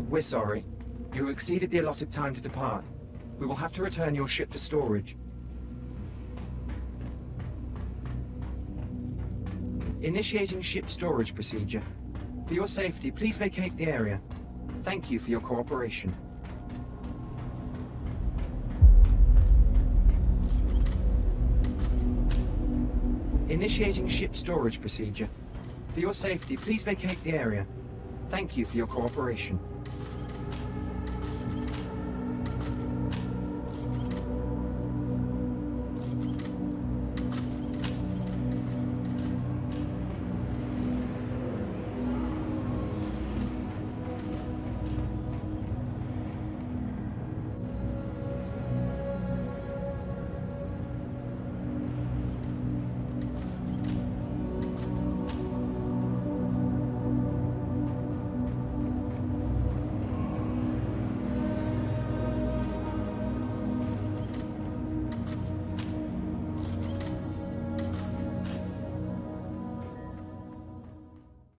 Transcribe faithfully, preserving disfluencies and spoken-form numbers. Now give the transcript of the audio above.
We're sorry. You have exceeded the allotted time to depart. We will have to return your ship to storage. Initiating ship storage procedure. For your safety, please vacate the area. Thank you for your cooperation. Initiating ship storage procedure. For your safety, please vacate the area. Thank you for your cooperation.